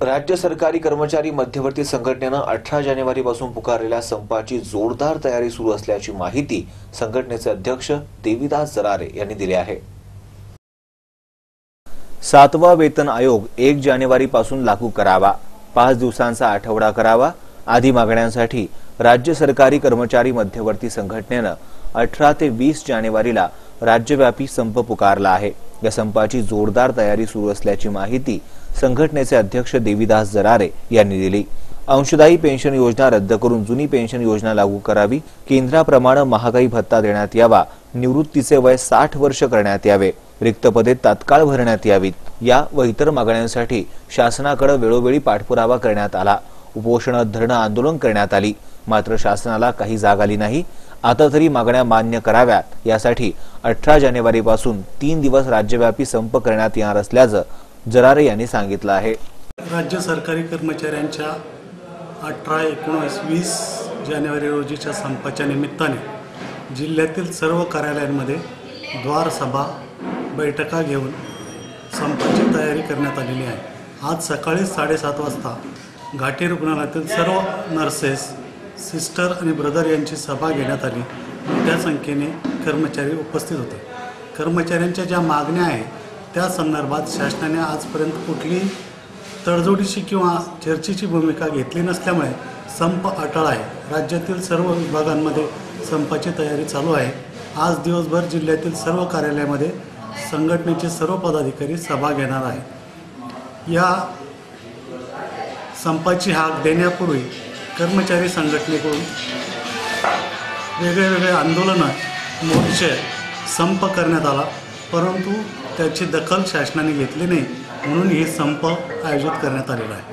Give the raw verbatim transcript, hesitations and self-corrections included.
राज्य सरकारी कर्मचारी मध्यवर्ती संघटनेनं अठरा जानेवारी पासून पुकारलेल्या संपाची जोरदार तयारी सुरू असल्याची माहिती संघटनेचे अध्यक्ष देविदास जरारे यांनी दिली आहे। सातवा वेतन आयोग एक जानेवारी पासून लागू करावा, पाच दिवसांचा आठवडा करावा आदी मागण्यांसाठी राज्य सरकारी कर्मचारी मध्यवर्ती संघटनेनं अठरा ते वीस जानेवारीला राज्यव्यापी संप पुकारला आहे। या संपाची जोरदार तयारी सुरू असल्याची माहिती संघटनेचे अध्यक्ष देविदास जरारे यांनी दिली। अंशदायी पेन्शन योजना रद्द करून जुनी पेन्शन योजना लागू करावी, केंद्राप्रमाणे महागाई भत्ता देण्यात यावा, निवृत्तीचे वय साठ वर्ष करण्यात यावे, रिक्त पदे तात्काळ भरण्यात यावीत, या व इतर मागण्यांसाठी शासनाकडे वेळोवेळी पाठपुरावा करण्यात आला। उपोषण धरणं आंदोलन करण्यात आली, मात्र शासनाला काही जाग आली नाही। आता तरी मागण्या मान्य कराव्यात यासाठी अठरा जानेवारी पासून तीन दिवस राज्यव्यापी संप करण्यात येणार असल्याचं जरारे यांनी सांगितलं आहे। राज्य सरकारी कर्मचाऱ्यांच्या अठरा एकोणीस वीस जानेवारी रोजीच्या संपाच्या निमित्ताने जिल्ह्यातील सर्व कार्यालयांमध्ये द्वार सभा बैठका घेऊन संपाची तयारी करण्यात आलेली आहे। आज सकाळी साडेसात वाजता घाटी रुग्णालयातील सर्व नर्सेस, सिस्टर आणि ब्रदर यांची सभा घेण्यात आली। मोठ्या संख्येने कर्मचारी उपस्थित होते। कर्मचाऱ्यांच्या ज्या मागण्या आहेत त्या संदर्भात शासनाने आजपर्यंत कुठलीही तडजोडीची किंवा चर्चेची भूमिका घेतली नसल्यामुळे संप अटळ आहे। राज्यातील सर्व विभागांमध्ये संपाची तयारी चालू आहे। आज दिवसभर जिल्ह्यातील सर्व कार्यालयामध्ये संघटनेचे सर्व पदाधिकारी सभा घेणार आहेत। या संपाची हाक देण्यापूर्वी कर्मचारी संघटनेकडून वेगळे वेगळे आंदोलनं, मोर्चे, संप करण्यात आला, परंतु त्याची दखल शासनाने घेतली नाही, म्हणून हे संप आयोजित करण्यात आलेला आहे।